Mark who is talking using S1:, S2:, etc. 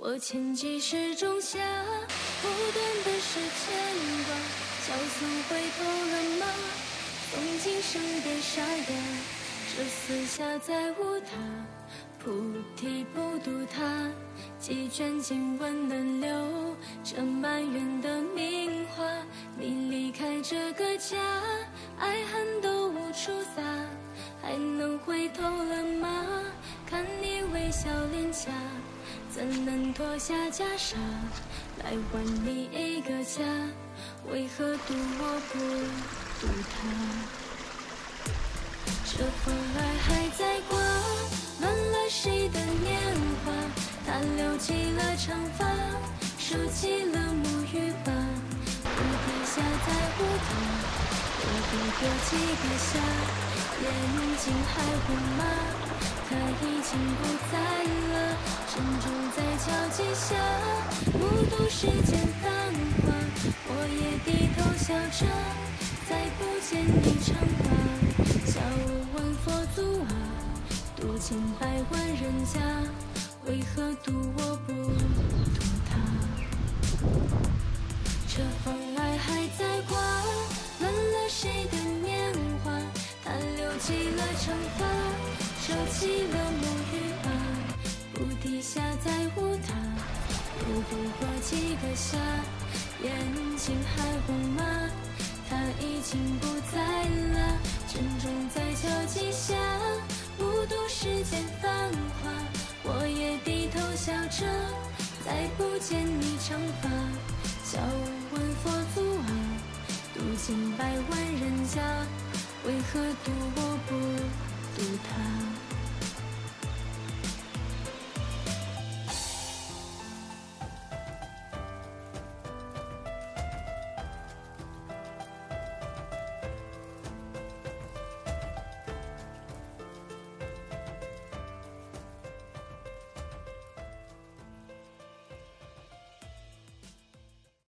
S1: 我牵几世仲夏，不断的是牵挂，萧瑟回头了吗？从今生变沙哑，这四下再无他，菩提不渡他，几卷经文能留这满园的名花。你离开这个家，爱恨都无处撒，还能回头了吗？看你微笑脸颊，怎能脱下袈裟来还你一个家？为何渡我不渡他？这风儿还在刮，乱了谁的年华？他留起了长发，收起了沐浴吧。屋底下再无他，我度过几个夏，眼睛还红吗？他已经不在了，珍重在交集下，目睹世间繁华。我也低头笑着，再不见你长发。笑我问佛祖啊，渡尽百万人家，为何渡我不渡他？这风儿还在刮，乱了谁的年华？他留起了长发，收起了沐浴吧。屋底下再无他，又度过几个夏，眼睛还红吗？他已经不在了，珍重在交集下，目睹世间繁华。我也低头笑着，再不见你长发。笑我问佛祖啊，渡尽百万人家，为何渡我不渡他？